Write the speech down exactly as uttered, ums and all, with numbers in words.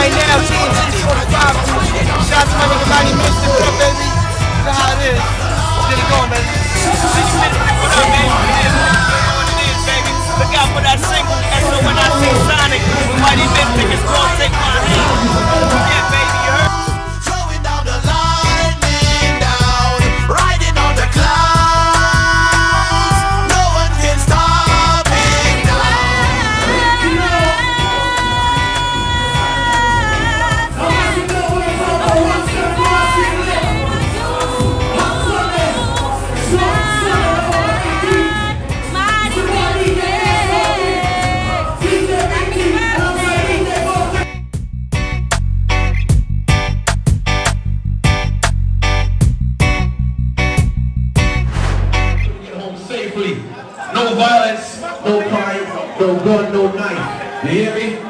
right now, T N T forty-five. Shout out to my nigga Lonnie Mister, what up, baby? You know how it is. Let's get it going, baby. What up, baby? It is what it is, baby. Look out for that single. And so when I see Sonic, Mighty Mystic is called Take My Hand. Yeah, baby, you heard? Throwing down the lightning down, riding on the clouds. No one can stop me now. No violence, no crime, no gun, no knife. You hear me?